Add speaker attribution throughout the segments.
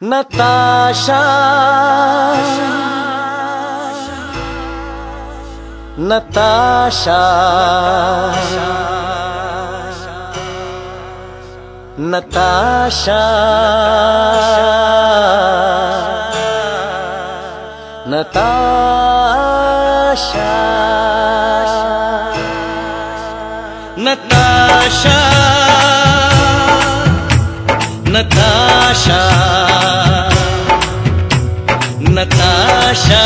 Speaker 1: नताशा नताशा नताशा नताशा नताशा नताशा नताशा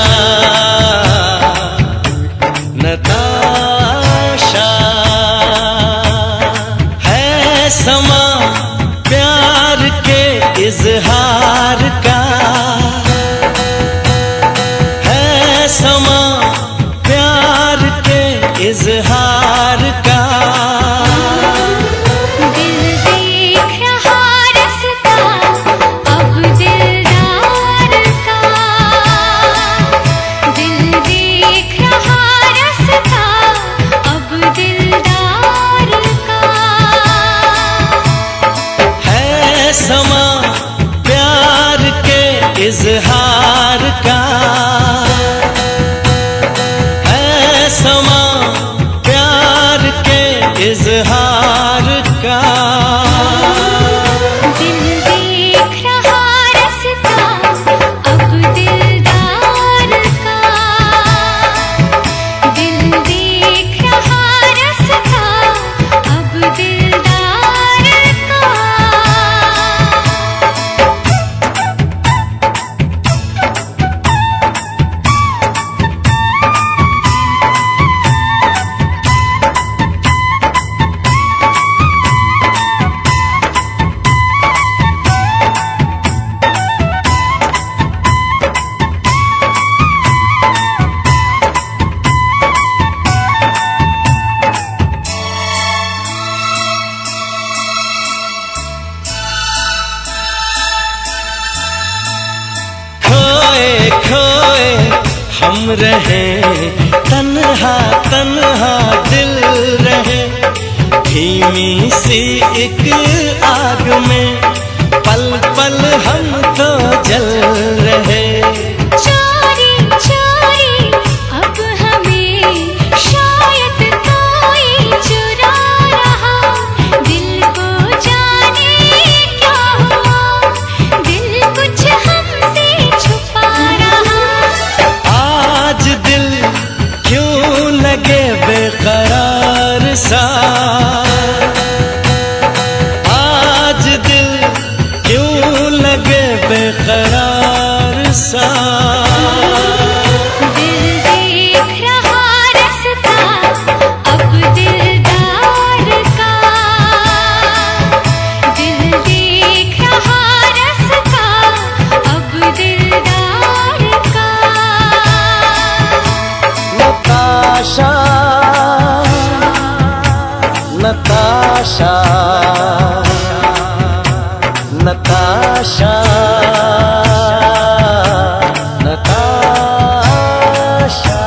Speaker 1: नताशा है समा प्यार के इजहार का, है समा प्यार के इजहार का। समा प्यार के इजहार का, है समा प्यार के इजहार का।
Speaker 2: दिल देख रहा रास्ता अब दिलदार का, दिल देख रहा रास्ता अब दिलदार का।
Speaker 1: खोए हम रहे तन्हा तन्हा दिल रहे, धीमी सी एक आग में पल पल हम तो जल रहे।
Speaker 2: चोरी चोरी अब हमें शायद कोई चुरा रहा, दिल को जाने क्या हुआ, दिल कुछ हमसे छुपा रहा।
Speaker 1: आज दिल क्यों लगे बेकरार सा, आज दिल क्यों लगे बेकरार सा।
Speaker 2: दिल देख रहा रास्ता अब दिलदार का, दिल देख रहा रास्ता अब दिलदार का।
Speaker 1: नताशा नताशा नताशा नताशा।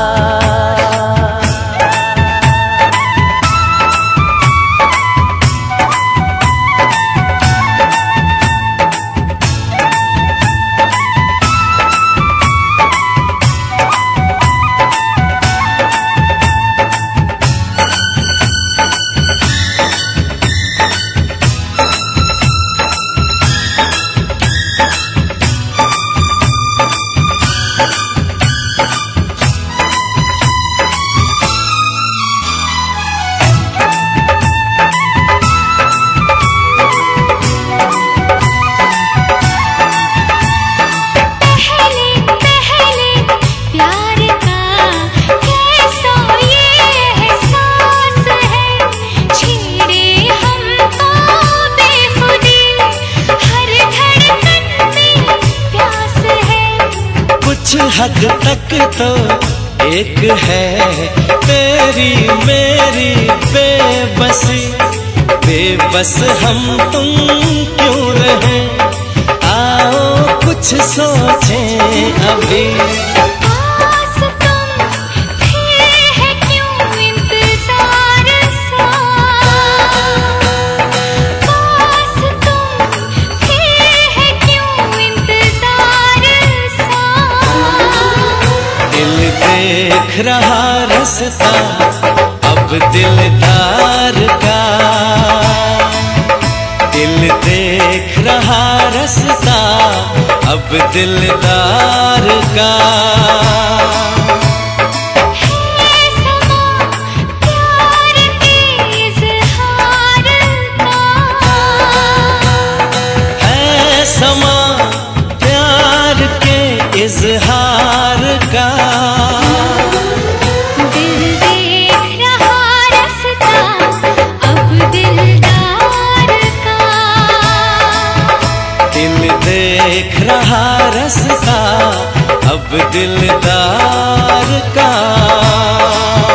Speaker 1: हद तक तो एक है तेरी मेरी बेबसी, बेबस हम तुम क्यों रहे, आओ कुछ सोचें अभी।
Speaker 2: पास तुम
Speaker 1: देख रहा रास्ता अब दिलदार का, दिल देख रहा रास्ता अब दिलदार का। समा प्यार के इजहार का,
Speaker 2: दिल देख रहा रास्ता अब दिलदार का,
Speaker 1: दिल देख रहा रास्ता अब दिलदार का।